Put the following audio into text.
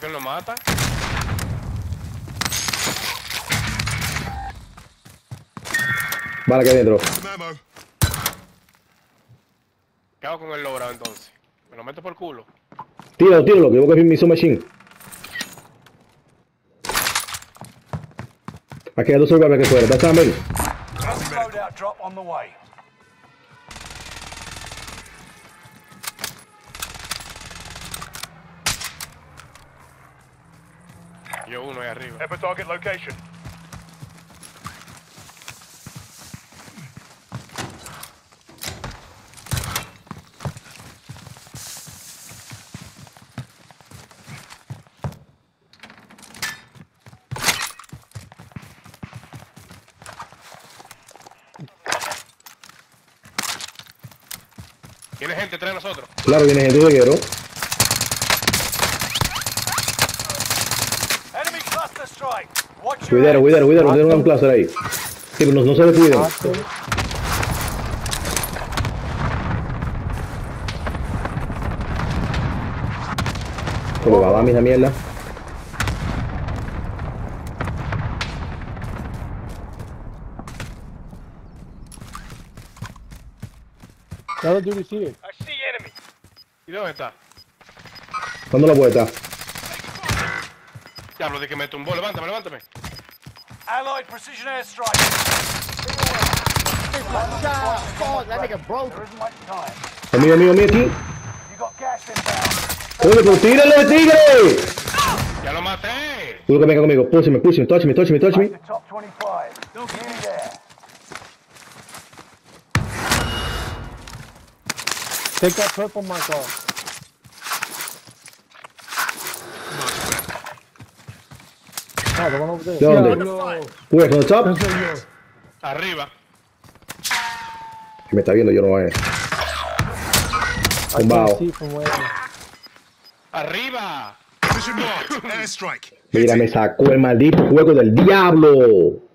que él lo mata. Vale, aquí adentro. ¿Qué hago con el logrado entonces? ¿Me lo meto por culo? Tíralo, tíralo, que yo voy a coger mi submachine. Aquí hay dos soldados aquí afuera. ¿Estás también? Loadout drop on the way. Yo uno ahí arriba. Have a target location. ¿Tiene gente detrás de nosotros? Claro, viene gente de guerrero. Enemy cluster strike. Watch your Cuidado, heads. cuidado, cuidado. Tiene un cluster ahí. Sí, pero no se descuiden. Como va a dar esa mierda. Another dude's here. I see enemy. ¿Y dónde está? Dando la vuelta. Diablo, de que me tumbó. Levántame, levántame. Allied precision airstrike. Oh, that nigga broke. There isn't much time. Amigo, amigo, amigo, aquí. You got gas inbound. Oye, pues tírale, tigre. ¡Ya lo maté! Tú que venga conmigo. Push me, touch me, touch me, touch me. The top 25. Nearly there. Take that purple mark off. Oh, the one over there. ¿De dónde? No. Where, from the top? That's right here. Arriba. Que me está viendo, yo no voy a ver. I can't Tumbado. see from where. Arriba. Position marked. Airstrike. Mira, me sacó el maldito juego del diablo.